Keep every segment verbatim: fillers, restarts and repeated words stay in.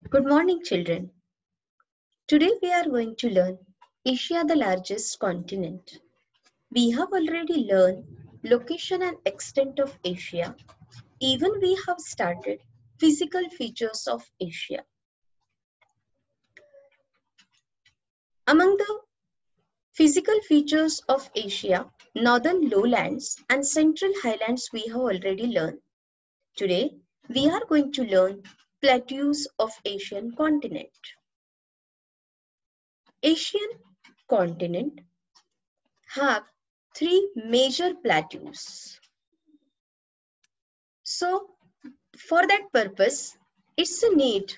Good morning, children. Today we are going to learn Asia, the largest continent. We have already learned location and extent of Asia. Even we have started physical features of Asia. Among the physical features of Asia, northern lowlands and central highlands we have already learned. Today we are going to learn plateaus of Asian continent. Asian continent have three major plateaus. So, for that purpose, it's a need.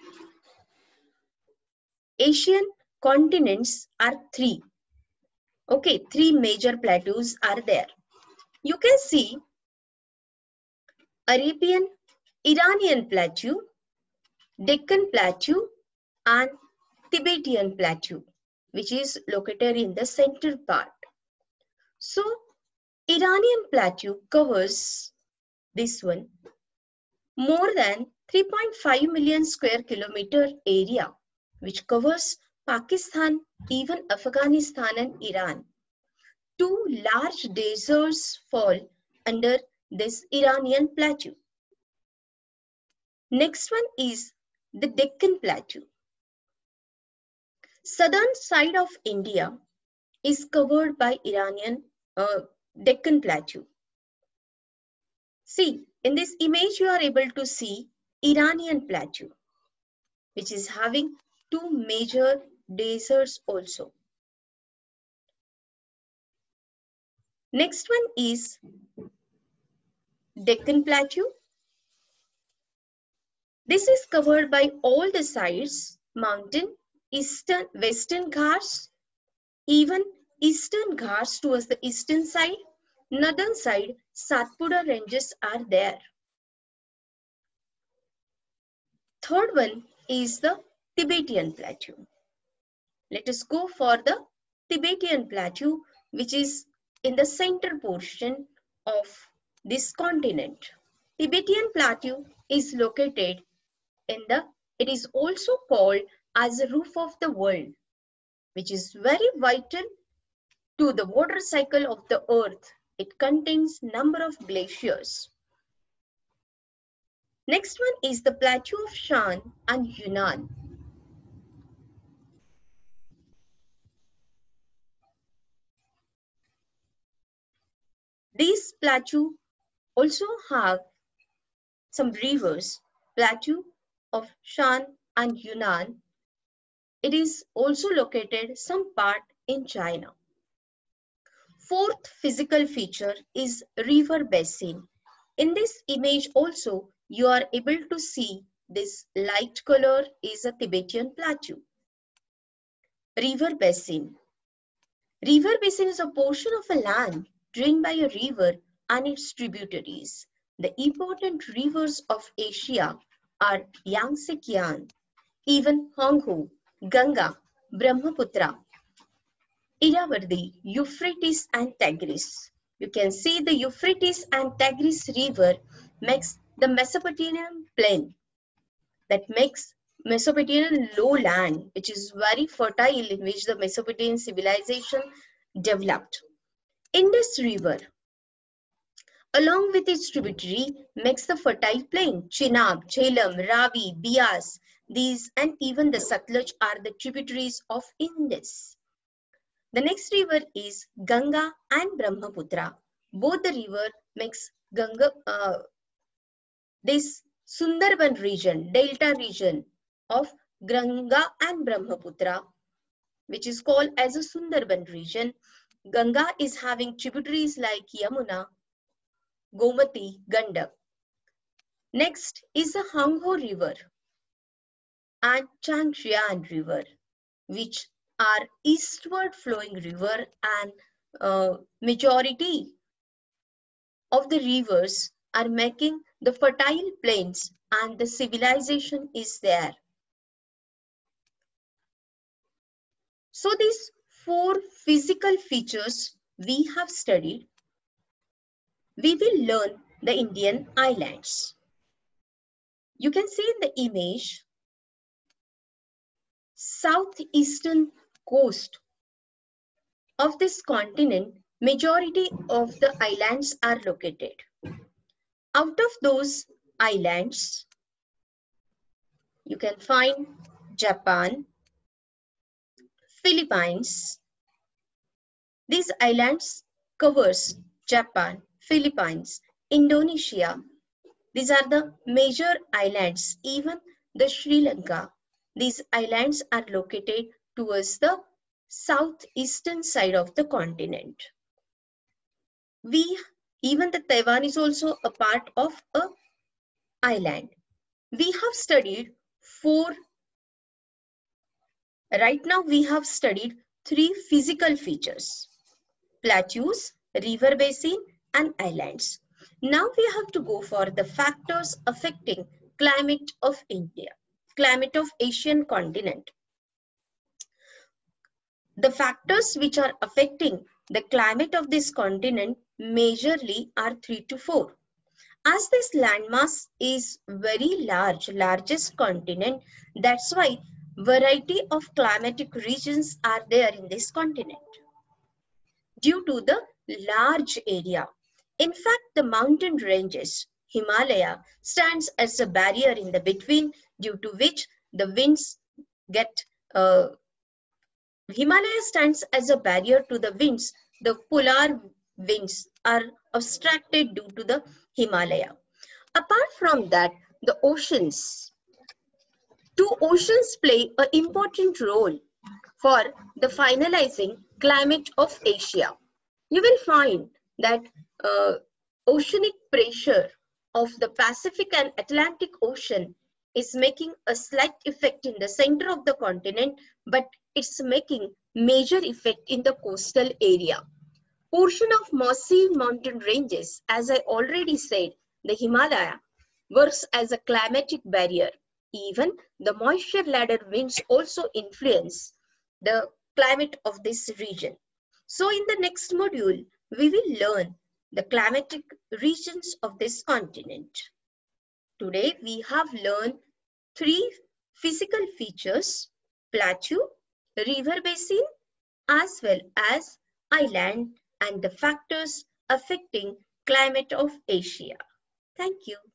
Asian continents are three. Okay, three major plateaus are there. You can see Arabian Iranian plateau, Deccan plateau, and Tibetan plateau, which is located in the center part. So, Iranian plateau covers this one more than three point five million square kilometer area, which covers Pakistan, even Afghanistan and Iran. Two large deserts fall under this Iranian plateau. Next one is the Deccan Plateau. Southern side of India is covered by Iranian uh, Deccan Plateau. See, in this image you are able to see Iranian Plateau, which is having two major deserts also. Next one is Deccan Plateau. This is covered by all the sides, mountain, eastern, western Ghats, even eastern Ghats towards the eastern side, northern side, Satpura ranges are there. Third one is the Tibetan Plateau. Let us go for the Tibetan Plateau, which is in the center portion of this continent. Tibetan Plateau is located in the, it is also called as the roof of the world, which is very vital to the water cycle of the earth. It contains number of glaciers. Next one is the plateau of Shan and Yunnan. These plateaux also have some rivers. Plateau of Shan and Yunnan. It is also located some part in China. Fourth physical feature is river basin. In this image also, you are able to see this light color is a Tibetan plateau. River basin. River basin is a portion of a land drained by a river and its tributaries. The important rivers of Asia are Yangtze Kiang, even Honghu, Ganga, Brahmaputra, Irrawaddy, Euphrates and Tigris. You can see the Euphrates and Tigris river makes the Mesopotamian plain, that makes Mesopotamian lowland, which is very fertile, in which the Mesopotamian civilization developed. Indus River, along with its tributary, makes the fertile plain. Chenab, Jhelum, Ravi, Beas, these and even the Satluj are the tributaries of Indus. The next river is Ganga and Brahmaputra. Both the river makes Ganga, uh, this Sundarban region, delta region of Ganga and Brahmaputra, which is called as a Sundarban region. Ganga is having tributaries like Yamuna, Gomati, Gandak. Next is the Hongho River and Changshan River, which are eastward flowing river, and uh, majority of the rivers are making the fertile plains and the civilization is there. So these four physical features we have studied. We will learn the Indian islands. You can see in the image southeastern coast of this continent, majority of the islands are located. Out of those islands, you can find Japan, Philippines. These islands covers Japan, Philippines, Indonesia. These are the major islands, even the Sri Lanka. These islands are located towards the southeastern side of the continent. We, even the Taiwan is also a part of a island. We have studied four, right now we have studied three physical features: plateaus, river basin, and islands. Now we have to go for the factors affecting climate of India, climate of Asian continent. The factors which are affecting the climate of this continent majorly are three to four. As this landmass is very large, largest continent, that's why variety of climatic regions are there in this continent. Due to the large area, in fact, the mountain ranges, Himalaya stands as a barrier in the between, due to which the winds get, uh, Himalaya stands as a barrier to the winds. The polar winds are obstructed due to the Himalaya. Apart from that, the oceans. Two oceans play an important role for the finalizing climate of Asia. You will find that uh, oceanic pressure of the Pacific and Atlantic Ocean is making a slight effect in the center of the continent, but it's making major effect in the coastal area. Portion of massive mountain ranges, as I already said, the Himalaya works as a climatic barrier. Even the moisture ladder winds also influence the climate of this region. So in the next module, we will learn the climatic regions of this continent. Today, we have learned three physical features: plateau, river basin, as well as island, and the factors affecting climate of Asia. Thank you.